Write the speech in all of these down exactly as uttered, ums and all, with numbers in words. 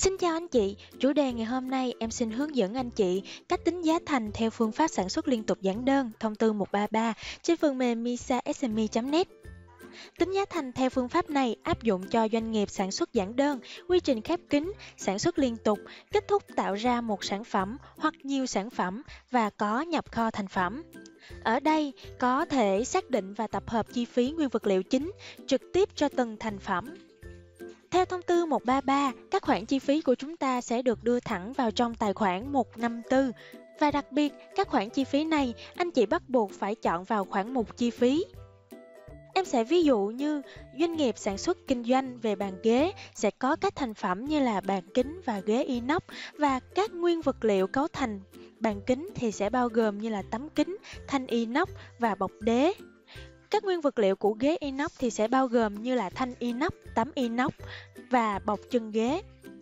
Xin chào anh chị, chủ đề ngày hôm nay em xin hướng dẫn anh chị cách tính giá thành theo phương pháp sản xuất liên tục giản đơn thông tư một ba ba trên phần mềm misa ét em e chấm net. Tính giá thành theo phương pháp này áp dụng cho doanh nghiệp sản xuất giản đơn, quy trình khép kín, sản xuất liên tục, kết thúc tạo ra một sản phẩm hoặc nhiều sản phẩm và có nhập kho thành phẩm. Ở đây có thể xác định và tập hợp chi phí nguyên vật liệu chính trực tiếp cho từng thành phẩm. Theo thông tư một ba ba, các khoản chi phí của chúng ta sẽ được đưa thẳng vào trong tài khoản một năm tư. Và đặc biệt, các khoản chi phí này anh chị bắt buộc phải chọn vào khoản mục chi phí. Em sẽ ví dụ như doanh nghiệp sản xuất kinh doanh về bàn ghế sẽ có các thành phẩm như là bàn kính và ghế inox, và các nguyên vật liệu cấu thành bàn kính thì sẽ bao gồm như là tấm kính, thanh inox và bọc đế. Các nguyên vật liệu của ghế inox thì sẽ bao gồm như là thanh inox, tấm inox và bọc chân ghế.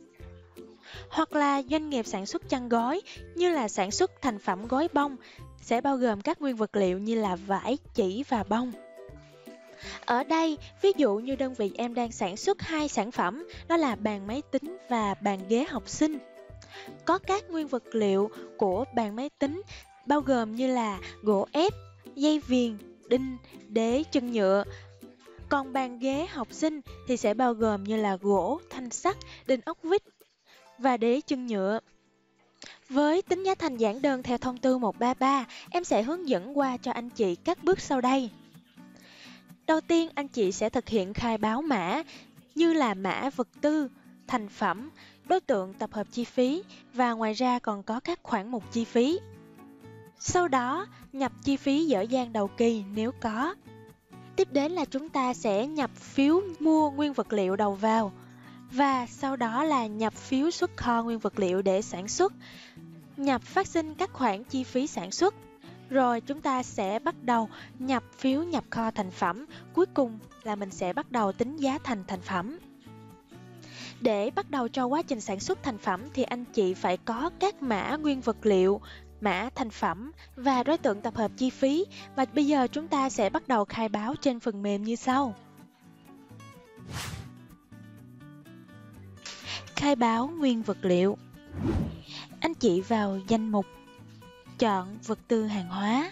Hoặc là doanh nghiệp sản xuất chăn gối như là sản xuất thành phẩm gối bông sẽ bao gồm các nguyên vật liệu như là vải, chỉ và bông. Ở đây, ví dụ như đơn vị em đang sản xuất hai sản phẩm, đó là bàn máy tính và bàn ghế học sinh. Có các nguyên vật liệu của bàn máy tính bao gồm như là gỗ ép, dây viền, đinh, đế, chân nhựa. Còn bàn ghế học sinh thì sẽ bao gồm như là gỗ, thanh sắt, đinh ốc vít và đế chân nhựa. Với tính giá thành giản đơn theo thông tư một ba ba, em sẽ hướng dẫn qua cho anh chị các bước sau đây. Đầu tiên, anh chị sẽ thực hiện khai báo mã như là mã vật tư, thành phẩm, đối tượng tập hợp chi phí và ngoài ra còn có các khoản mục chi phí. Sau đó, nhập chi phí dở dang đầu kỳ nếu có. Tiếp đến là chúng ta sẽ nhập phiếu mua nguyên vật liệu đầu vào. Và sau đó là nhập phiếu xuất kho nguyên vật liệu để sản xuất. Nhập phát sinh các khoản chi phí sản xuất. Rồi chúng ta sẽ bắt đầu nhập phiếu nhập kho thành phẩm. Cuối cùng là mình sẽ bắt đầu tính giá thành thành phẩm. Để bắt đầu cho quá trình sản xuất thành phẩm thì anh chị phải có các mã nguyên vật liệu, mã thành phẩm và đối tượng tập hợp chi phí. Và bây giờ chúng ta sẽ bắt đầu khai báo trên phần mềm như sau. Khai báo nguyên vật liệu. Anh chị vào danh mục, chọn vật tư hàng hóa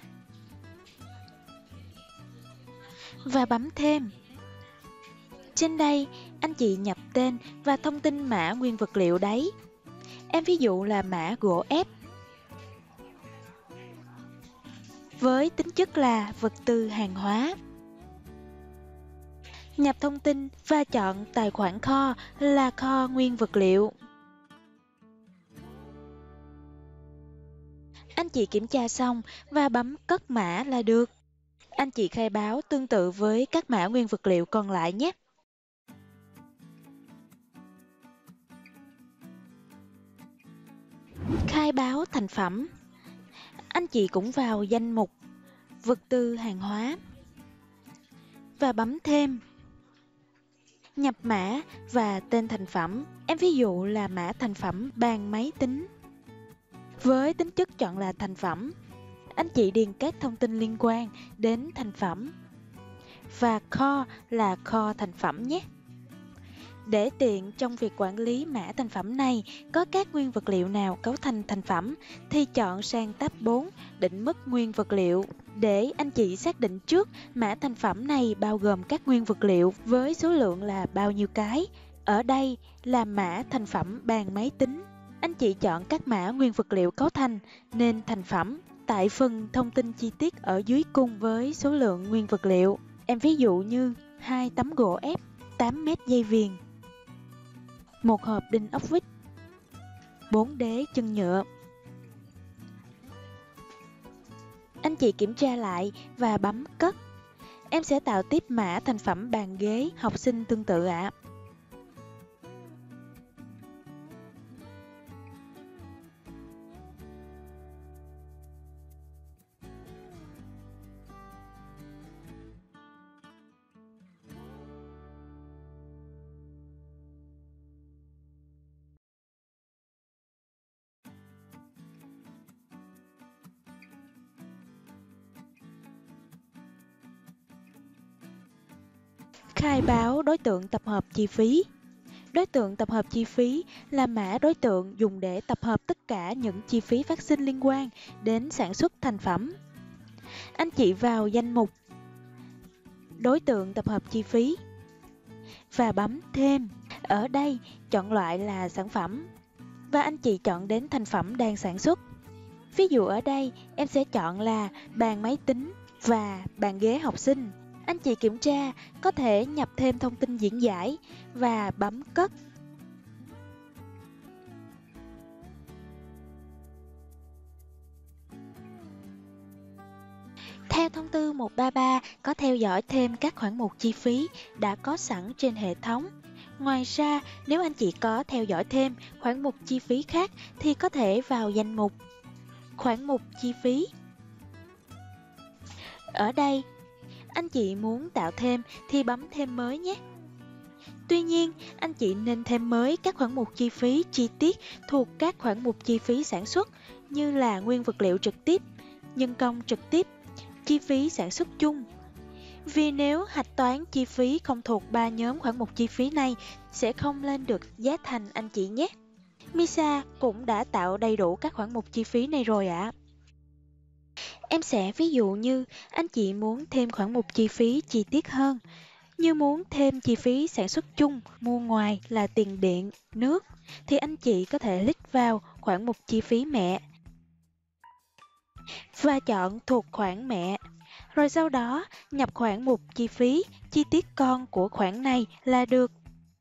và bấm thêm. Trên đây, anh chị nhập tên và thông tin mã nguyên vật liệu đấy. Em ví dụ là mã gỗ ép. Với tính chất là vật tư hàng hóa. Nhập thông tin và chọn tài khoản kho là kho nguyên vật liệu. Anh chị kiểm tra xong và bấm cất mã là được. Anh chị khai báo tương tự với các mã nguyên vật liệu còn lại nhé. Khai báo thành phẩm. Anh chị cũng vào danh mục vật tư hàng hóa và bấm thêm. Nhập mã và tên thành phẩm. Em ví dụ là mã thành phẩm bàn máy tính. Với tính chất chọn là thành phẩm, anh chị điền các thông tin liên quan đến thành phẩm. Và kho là kho thành phẩm nhé. Để tiện trong việc quản lý mã thành phẩm này, có các nguyên vật liệu nào cấu thành thành phẩm thì chọn sang tab bốn, định mức nguyên vật liệu. Để anh chị xác định trước mã thành phẩm này bao gồm các nguyên vật liệu với số lượng là bao nhiêu cái. Ở đây là mã thành phẩm bàn máy tính. Anh chị chọn các mã nguyên vật liệu cấu thành nên thành phẩm tại phần thông tin chi tiết ở dưới cùng với số lượng nguyên vật liệu. Em ví dụ như hai tấm gỗ ép, tám mét dây viền, một hộp đinh ốc vít, bốn đế chân nhựa. Anh chị kiểm tra lại và bấm cất. Em sẽ tạo tiếp mã thành phẩm bàn ghế học sinh tương tự ạ. À. Khai báo đối tượng tập hợp chi phí. Đối tượng tập hợp chi phí là mã đối tượng dùng để tập hợp tất cả những chi phí phát sinh liên quan đến sản xuất thành phẩm. Anh chị vào danh mục đối tượng tập hợp chi phí và bấm thêm. Ở đây chọn loại là sản phẩm và anh chị chọn đến thành phẩm đang sản xuất. Ví dụ ở đây em sẽ chọn là bàn máy tính và bàn ghế học sinh. Anh chị kiểm tra có thể nhập thêm thông tin diễn giải và bấm cất. Theo thông tư một ba ba có theo dõi thêm các khoản mục chi phí đã có sẵn trên hệ thống. Ngoài ra, nếu anh chị có theo dõi thêm khoản mục chi phí khác thì có thể vào danh mục khoản mục chi phí. Ở đây, anh chị muốn tạo thêm thì bấm thêm mới nhé. Tuy nhiên, anh chị nên thêm mới các khoản mục chi phí chi tiết thuộc các khoản mục chi phí sản xuất như là nguyên vật liệu trực tiếp, nhân công trực tiếp, chi phí sản xuất chung. Vì nếu hạch toán chi phí không thuộc ba nhóm khoản mục chi phí này sẽ không lên được giá thành anh chị nhé. Misa cũng đã tạo đầy đủ các khoản mục chi phí này rồi ạ. À. Em sẽ ví dụ như anh chị muốn thêm khoản mục chi phí chi tiết hơn, như muốn thêm chi phí sản xuất chung, mua ngoài là tiền điện, nước, thì anh chị có thể click vào khoản mục chi phí mẹ và chọn thuộc khoản mẹ. Rồi sau đó nhập khoản mục chi phí chi tiết con của khoản này là được.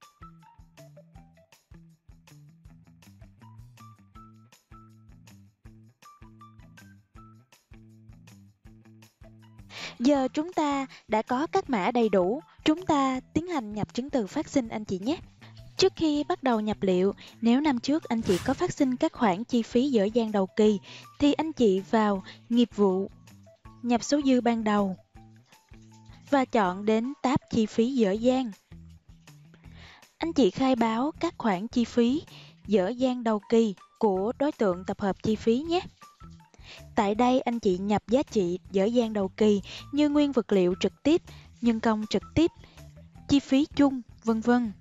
Giờ chúng ta đã có các mã đầy đủ, chúng ta tiến hành nhập chứng từ phát sinh anh chị nhé. Trước khi bắt đầu nhập liệu, nếu năm trước anh chị có phát sinh các khoản chi phí dở dang đầu kỳ, thì anh chị vào nghiệp vụ, nhập số dư ban đầu và chọn đến tab chi phí dở dang. Anh chị khai báo các khoản chi phí dở dang đầu kỳ của đối tượng tập hợp chi phí nhé. Tại đây anh chị nhập giá trị dở dang đầu kỳ như nguyên vật liệu trực tiếp, nhân công trực tiếp, chi phí chung, vân vân.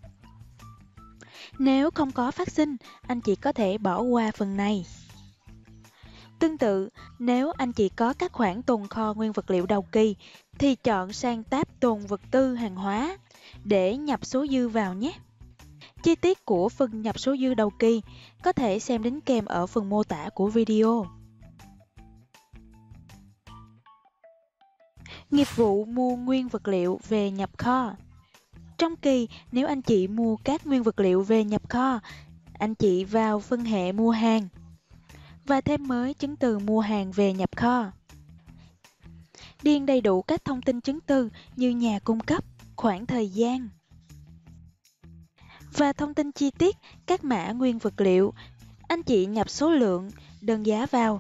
Nếu không có phát sinh, anh chị có thể bỏ qua phần này. Tương tự, nếu anh chị có các khoản tồn kho nguyên vật liệu đầu kỳ, thì chọn sang tab tồn vật tư hàng hóa để nhập số dư vào nhé. Chi tiết của phần nhập số dư đầu kỳ có thể xem đính kèm ở phần mô tả của video. Nghiệp vụ mua nguyên vật liệu về nhập kho. Trong kỳ, nếu anh chị mua các nguyên vật liệu về nhập kho, anh chị vào phân hệ mua hàng và thêm mới chứng từ mua hàng về nhập kho. Điền đầy đủ các thông tin chứng từ như nhà cung cấp, khoảng thời gian và thông tin chi tiết các mã nguyên vật liệu. Anh chị nhập số lượng, đơn giá vào.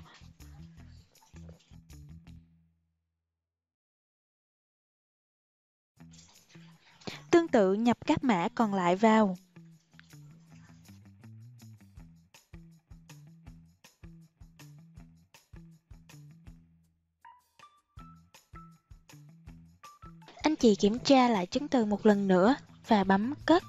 Tương tự nhập các mã còn lại vào. Anh chị kiểm tra lại chứng từ một lần nữa và bấm cất.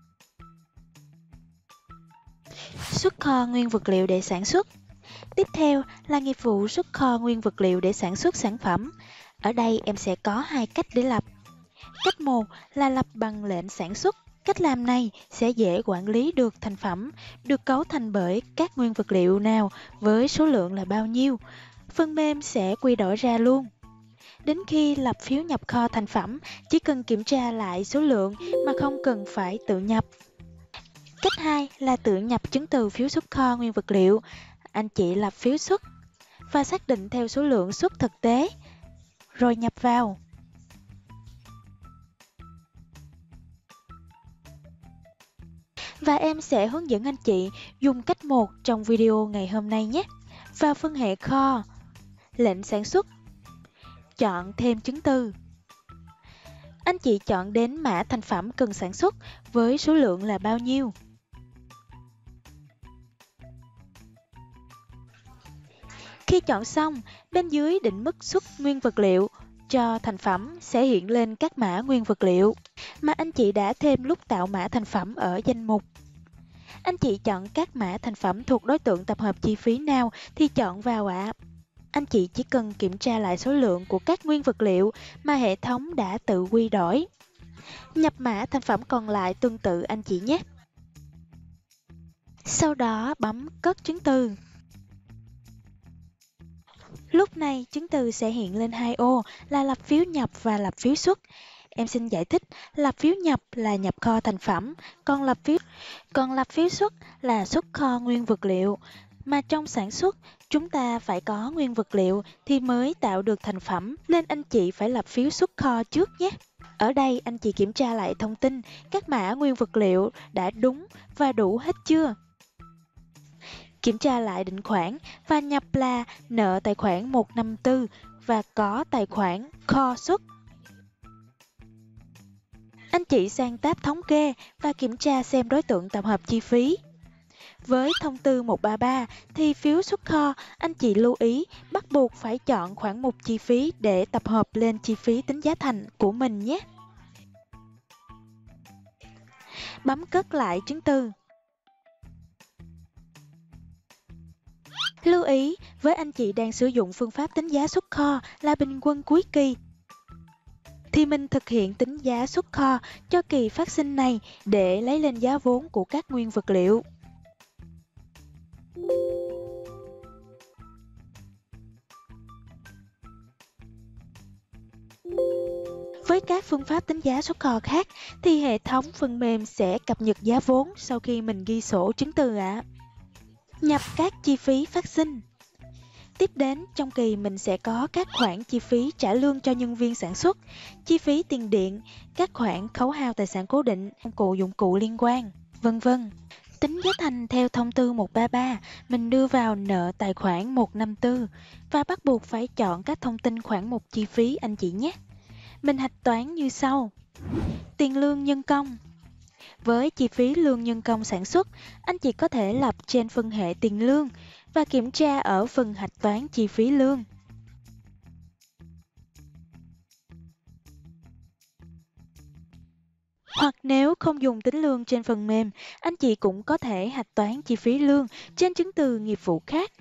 Xuất kho nguyên vật liệu để sản xuất. Tiếp theo là nghiệp vụ xuất kho nguyên vật liệu để sản xuất sản phẩm. Ở đây em sẽ có hai cách để lập. Cách một là lập bằng lệnh sản xuất. Cách làm này sẽ dễ quản lý được thành phẩm, được cấu thành bởi các nguyên vật liệu nào với số lượng là bao nhiêu. Phần mềm sẽ quy đổi ra luôn. Đến khi lập phiếu nhập kho thành phẩm, chỉ cần kiểm tra lại số lượng mà không cần phải tự nhập. Cách hai là tự nhập chứng từ phiếu xuất kho nguyên vật liệu. Anh chị lập phiếu xuất và xác định theo số lượng xuất thực tế, rồi nhập vào. Và em sẽ hướng dẫn anh chị dùng cách một trong video ngày hôm nay nhé. Vào phân hệ kho, lệnh sản xuất, chọn thêm chứng từ. Anh chị chọn đến mã thành phẩm cần sản xuất với số lượng là bao nhiêu. Khi chọn xong, bên dưới định mức xuất nguyên vật liệu cho thành phẩm sẽ hiện lên các mã nguyên vật liệu. mà anh chị đã thêm lúc tạo mã thành phẩm ở danh mục. Anh chị chọn các mã thành phẩm thuộc đối tượng tập hợp chi phí nào thì chọn vào ạ. Anh chị chỉ cần kiểm tra lại số lượng của các nguyên vật liệu mà hệ thống đã tự quy đổi. Nhập mã thành phẩm còn lại tương tự anh chị nhé. Sau đó bấm cất chứng từ. Lúc này chứng từ sẽ hiện lên hai ô là lập phiếu nhập và lập phiếu xuất. Em xin giải thích, lập phiếu nhập là nhập kho thành phẩm, còn lập phiếu còn lập phiếu xuất là xuất kho nguyên vật liệu. Mà trong sản xuất, chúng ta phải có nguyên vật liệu thì mới tạo được thành phẩm, nên anh chị phải lập phiếu xuất kho trước nhé. Ở đây anh chị kiểm tra lại thông tin, các mã nguyên vật liệu đã đúng và đủ hết chưa? Kiểm tra lại định khoản và nhập là nợ tài khoản một trăm năm mươi tư và có tài khoản kho xuất. Anh chị sang tab thống kê và kiểm tra xem đối tượng tập hợp chi phí. Với thông tư một ba ba thì phiếu xuất kho, anh chị lưu ý bắt buộc phải chọn khoản mục chi phí để tập hợp lên chi phí tính giá thành của mình nhé. Bấm cất lại chứng từ. Lưu ý, với anh chị đang sử dụng phương pháp tính giá xuất kho là bình quân cuối kỳ, thì mình thực hiện tính giá xuất kho cho kỳ phát sinh này để lấy lên giá vốn của các nguyên vật liệu. Với các phương pháp tính giá xuất kho khác thì hệ thống phần mềm sẽ cập nhật giá vốn sau khi mình ghi sổ chứng từ ạ. À. Nhập các chi phí phát sinh. Tiếp đến, trong kỳ mình sẽ có các khoản chi phí trả lương cho nhân viên sản xuất, chi phí tiền điện, các khoản khấu hao tài sản cố định, công cụ dụng cụ liên quan, vân vân. Tính giá thành theo thông tư một ba ba, mình đưa vào nợ tài khoản một trăm năm mươi tư và bắt buộc phải chọn các thông tin khoản mục chi phí anh chị nhé. Mình hạch toán như sau. Tiền lương nhân công. Với chi phí lương nhân công sản xuất, anh chị có thể lập trên phân hệ tiền lương và kiểm tra ở phần hạch toán chi phí lương. Hoặc nếu không dùng tính lương trên phần mềm, anh chị cũng có thể hạch toán chi phí lương trên chứng từ nghiệp vụ khác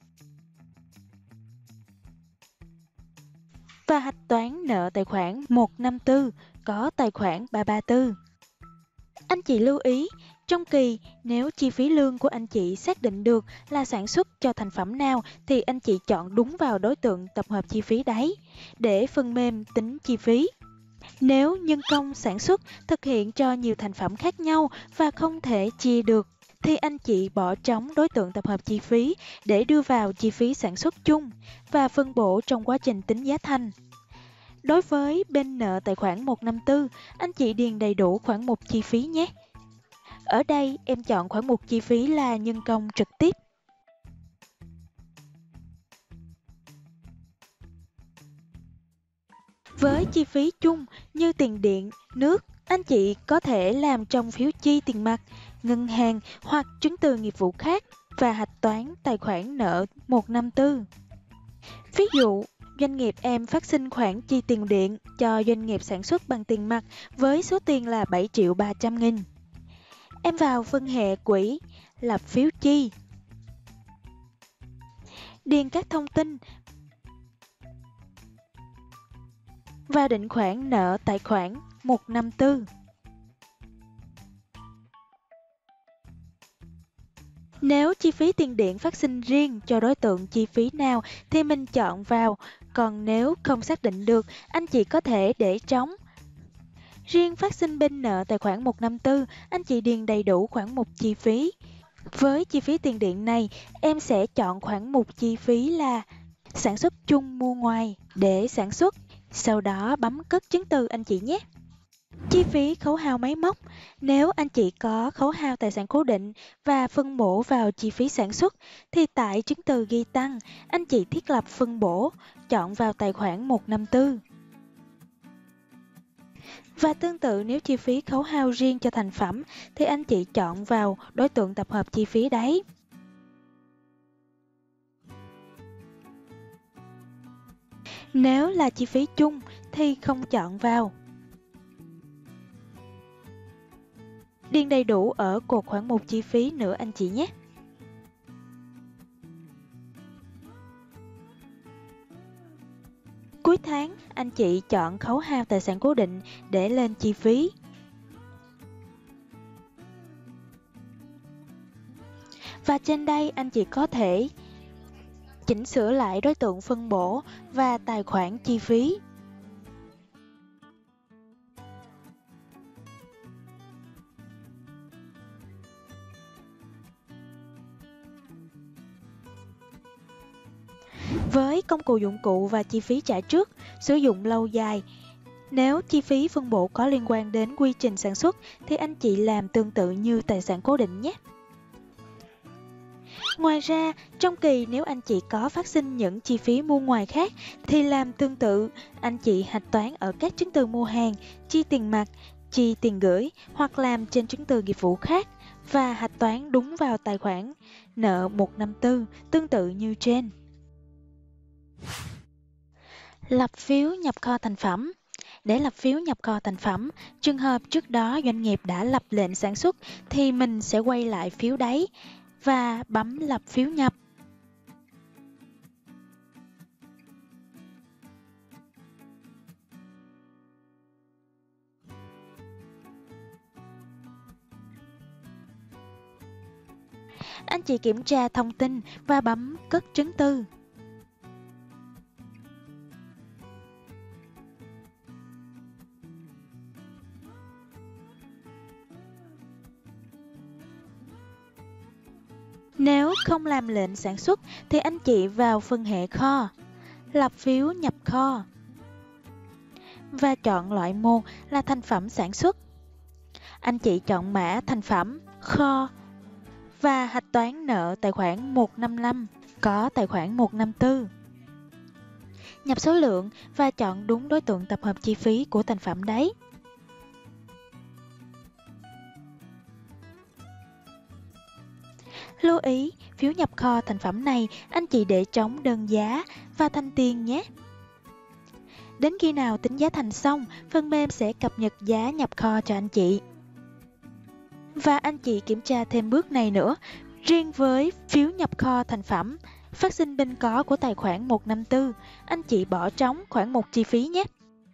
và hạch toán nợ tài khoản một trăm năm mươi tư có tài khoản ba trăm ba mươi tư. Anh chị lưu ý, trong kỳ nếu chi phí lương của anh chị xác định được là sản xuất cho thành phẩm nào thì anh chị chọn đúng vào đối tượng tập hợp chi phí đấy để phần mềm tính chi phí. Nếu nhân công sản xuất thực hiện cho nhiều thành phẩm khác nhau và không thể chia được thì anh chị bỏ trống đối tượng tập hợp chi phí để đưa vào chi phí sản xuất chung và phân bổ trong quá trình tính giá thành. Đối với bên nợ tài khoản một trăm năm mươi tư, anh chị điền đầy đủ khoản mục chi phí nhé. Ở đây em chọn khoản mục chi phí là nhân công trực tiếp. Với chi phí chung như tiền điện, nước, anh chị có thể làm trong phiếu chi tiền mặt, ngân hàng hoặc chứng từ nghiệp vụ khác và hạch toán tài khoản nợ một trăm năm mươi tư. Ví dụ, doanh nghiệp em phát sinh khoản chi tiền điện cho doanh nghiệp sản xuất bằng tiền mặt với số tiền là bảy triệu ba trăm nghìn. Em vào phân hệ quỹ, lập phiếu chi, điền các thông tin và định khoản nợ tài khoản một trăm năm mươi tư. Nếu chi phí tiền điện phát sinh riêng cho đối tượng chi phí nào thì mình chọn vào, còn nếu không xác định được, anh chị có thể để trống. Riêng phát sinh bên nợ tài khoản một trăm năm mươi tư, anh chị điền đầy đủ khoản mục chi phí. Với chi phí tiền điện này, em sẽ chọn khoản mục chi phí là sản xuất chung mua ngoài để sản xuất, sau đó bấm cất chứng từ anh chị nhé. Chi phí khấu hao máy móc. Nếu anh chị có khấu hao tài sản cố định và phân bổ vào chi phí sản xuất, thì tại chứng từ ghi tăng, anh chị thiết lập phân bổ, chọn vào tài khoản một trăm năm mươi tư. Và tương tự nếu chi phí khấu hao riêng cho thành phẩm, thì anh chị chọn vào đối tượng tập hợp chi phí đấy. Nếu là chi phí chung thì không chọn vào. Điền đầy đủ ở cột khoản mục chi phí nữa anh chị nhé. Cuối tháng, anh chị chọn khấu hao tài sản cố định để lên chi phí. Và trên đây anh chị có thể chỉnh sửa lại đối tượng phân bổ và tài khoản chi phí. Với công cụ dụng cụ và chi phí trả trước, sử dụng lâu dài, nếu chi phí phân bổ có liên quan đến quy trình sản xuất thì anh chị làm tương tự như tài sản cố định nhé. Ngoài ra, trong kỳ nếu anh chị có phát sinh những chi phí mua ngoài khác thì làm tương tự, anh chị hạch toán ở các chứng từ mua hàng, chi tiền mặt, chi tiền gửi hoặc làm trên chứng từ nghiệp vụ khác và hạch toán đúng vào tài khoản nợ một trăm năm mươi tư tương tự như trên. Lập phiếu nhập kho thành phẩm. Để lập phiếu nhập kho thành phẩm, trường hợp trước đó doanh nghiệp đã lập lệnh sản xuất thì mình sẽ quay lại phiếu đấy và bấm lập phiếu nhập. Anh chị kiểm tra thông tin và bấm cất chứng từ. Nếu không làm lệnh sản xuất thì anh chị vào phần hệ kho, lập phiếu nhập kho và chọn loại một là thành phẩm sản xuất. Anh chị chọn mã thành phẩm, kho và hạch toán nợ tài khoản một trăm năm mươi lăm có tài khoản một trăm năm mươi tư. Nhập số lượng và chọn đúng đối tượng tập hợp chi phí của thành phẩm đấy. Lưu ý, phiếu nhập kho thành phẩm này anh chị để trống đơn giá và thanh tiền nhé. Đến khi nào tính giá thành xong, phần mềm sẽ cập nhật giá nhập kho cho anh chị. Và anh chị kiểm tra thêm bước này nữa, riêng với phiếu nhập kho thành phẩm, phát sinh bên có của tài khoản một trăm năm mươi tư, anh chị bỏ trống khoản mục chi phí nhé.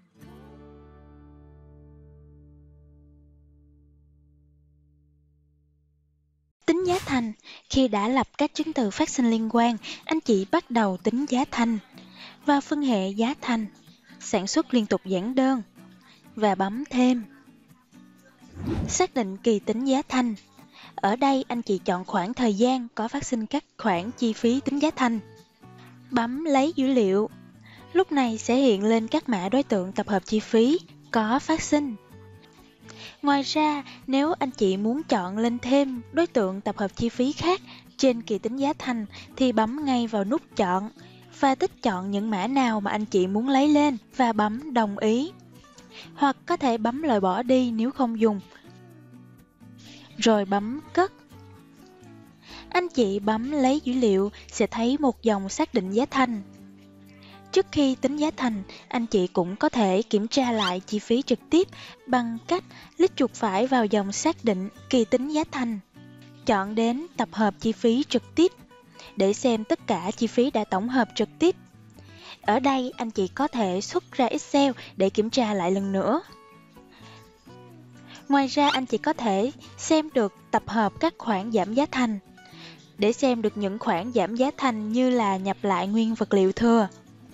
Tính giá thành. Khi đã lập các chứng từ phát sinh liên quan, anh chị bắt đầu tính giá thành và phân hệ giá thành, sản xuất liên tục giản đơn và bấm thêm. Xác định kỳ tính giá thành. Ở đây anh chị chọn khoảng thời gian có phát sinh các khoản chi phí tính giá thành. Bấm lấy dữ liệu. Lúc này sẽ hiện lên các mã đối tượng tập hợp chi phí có phát sinh. Ngoài ra, nếu anh chị muốn chọn lên thêm đối tượng tập hợp chi phí khác trên kỳ tính giá thành thì bấm ngay vào nút chọn và tích chọn những mã nào mà anh chị muốn lấy lên và bấm đồng ý. Hoặc có thể bấm loại bỏ đi nếu không dùng. Rồi bấm cất. Anh chị bấm lấy dữ liệu sẽ thấy một dòng xác định giá thành. Trước khi tính giá thành, anh chị cũng có thể kiểm tra lại chi phí trực tiếp bằng cách click chuột phải vào dòng xác định kỳ tính giá thành. Chọn đến tập hợp chi phí trực tiếp để xem tất cả chi phí đã tổng hợp trực tiếp. Ở đây anh chị có thể xuất ra Excel để kiểm tra lại lần nữa. Ngoài ra anh chị có thể xem được tập hợp các khoản giảm giá thành để xem được những khoản giảm giá thành như là nhập lại nguyên vật liệu thừa.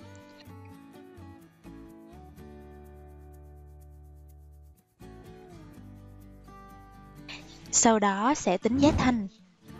Sau đó sẽ tính giá thành.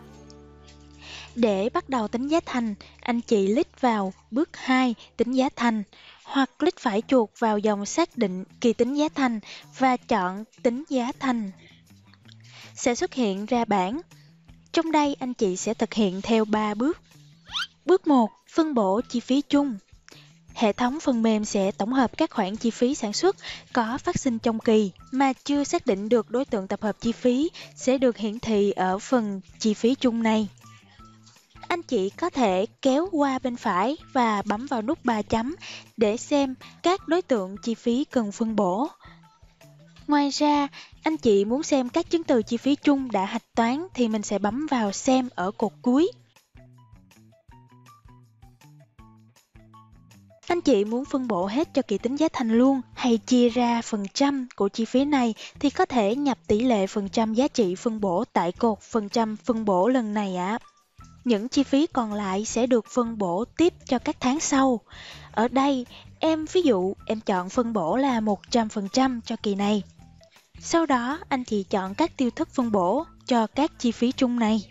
Để bắt đầu tính giá thành, anh chị click vào bước hai tính giá thành hoặc click phải chuột vào dòng xác định kỳ tính giá thành và chọn tính giá thành. Sẽ xuất hiện ra bảng. Trong đây anh chị sẽ thực hiện theo ba bước. Bước một. Phân bổ chi phí chung. Hệ thống phần mềm sẽ tổng hợp các khoản chi phí sản xuất có phát sinh trong kỳ mà chưa xác định được đối tượng tập hợp chi phí sẽ được hiển thị ở phần chi phí chung này. Anh chị có thể kéo qua bên phải và bấm vào nút ba chấm để xem các đối tượng chi phí cần phân bổ. Ngoài ra, anh chị muốn xem các chứng từ chi phí chung đã hạch toán thì mình sẽ bấm vào xem ở cột cuối. Anh chị muốn phân bổ hết cho kỳ tính giá thành luôn hay chia ra phần trăm của chi phí này thì có thể nhập tỷ lệ phần trăm giá trị phân bổ tại cột phần trăm phân bổ lần này ạ. À. Những chi phí còn lại sẽ được phân bổ tiếp cho các tháng sau. Ở đây, em ví dụ em chọn phân bổ là một trăm phần trăm cho kỳ này. Sau đó, anh chị chọn các tiêu thức phân bổ cho các chi phí chung này.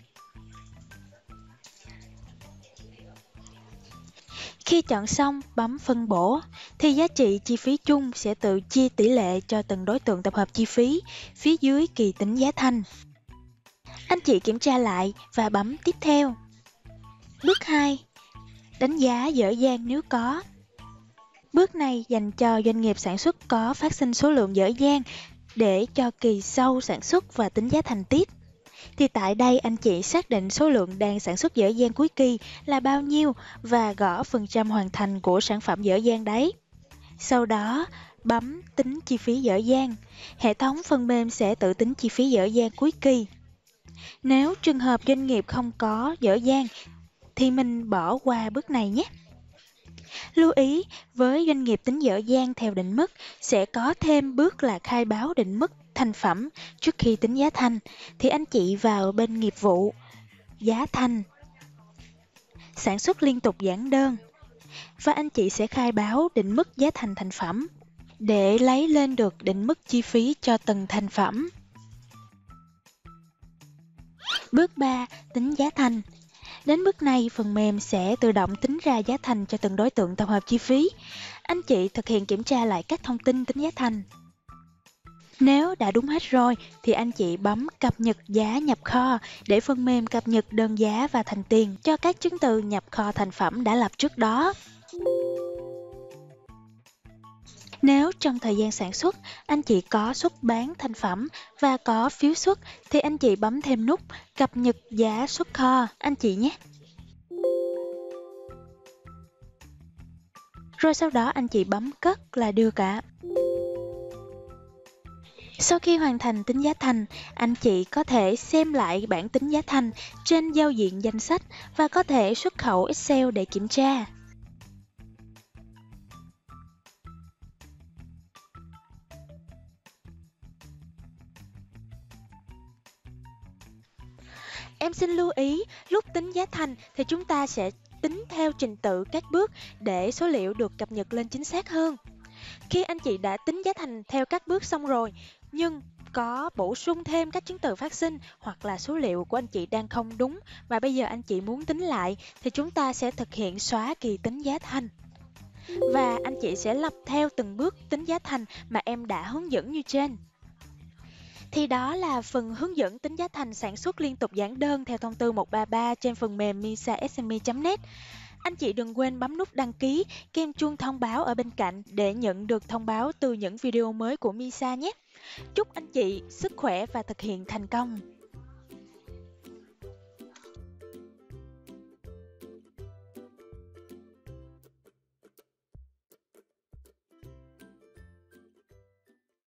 Khi chọn xong, bấm phân bổ, thì giá trị chi phí chung sẽ tự chia tỷ lệ cho từng đối tượng tập hợp chi phí phía dưới kỳ tính giá thành. Anh chị kiểm tra lại và bấm tiếp theo. Bước hai. Đánh giá dở dang nếu có. Bước này dành cho doanh nghiệp sản xuất có phát sinh số lượng dở dang để cho kỳ sau sản xuất và tính giá thành tiếp. Thì tại đây anh chị xác định số lượng đang sản xuất dở dang cuối kỳ là bao nhiêu và gõ phần trăm hoàn thành của sản phẩm dở dang đấy. Sau đó, bấm tính chi phí dở dang. Hệ thống phần mềm sẽ tự tính chi phí dở dang cuối kỳ. Nếu trường hợp doanh nghiệp không có dở dang thì mình bỏ qua bước này nhé. Lưu ý, với doanh nghiệp tính dở dang theo định mức sẽ có thêm bước là khai báo định mức thành phẩm trước khi tính giá thành, thì anh chị vào bên nghiệp vụ, giá thành, sản xuất liên tục giản đơn, và anh chị sẽ khai báo định mức giá thành thành phẩm để lấy lên được định mức chi phí cho từng thành phẩm. Bước ba. Tính giá thành. Đến bước này, phần mềm sẽ tự động tính ra giá thành cho từng đối tượng tập hợp chi phí. Anh chị thực hiện kiểm tra lại các thông tin tính giá thành. Nếu đã đúng hết rồi, thì anh chị bấm cập nhật giá nhập kho để phần mềm cập nhật đơn giá và thành tiền cho các chứng từ nhập kho thành phẩm đã lập trước đó. Nếu trong thời gian sản xuất, anh chị có xuất bán thành phẩm và có phiếu xuất, thì anh chị bấm thêm nút cập nhật giá xuất kho anh chị nhé. Rồi sau đó anh chị bấm cất là được ạ. Sau khi hoàn thành tính giá thành, anh chị có thể xem lại bảng tính giá thành trên giao diện danh sách và có thể xuất khẩu Excel để kiểm tra. Em xin lưu ý, lúc tính giá thành thì chúng ta sẽ tính theo trình tự các bước để số liệu được cập nhật lên chính xác hơn. Khi anh chị đã tính giá thành theo các bước xong rồi, nhưng có bổ sung thêm các chứng từ phát sinh hoặc là số liệu của anh chị đang không đúng và bây giờ anh chị muốn tính lại thì chúng ta sẽ thực hiện xóa kỳ tính giá thành. Và anh chị sẽ lập theo từng bước tính giá thành mà em đã hướng dẫn như trên. Thì đó là phần hướng dẫn tính giá thành sản xuất liên tục giản đơn theo thông tư một ba ba trên phần mềm misa s m e chấm net. Anh chị đừng quên bấm nút đăng ký, kèm chuông thông báo ở bên cạnh để nhận được thông báo từ những video mới của Misa nhé. Chúc anh chị sức khỏe và thực hiện thành công!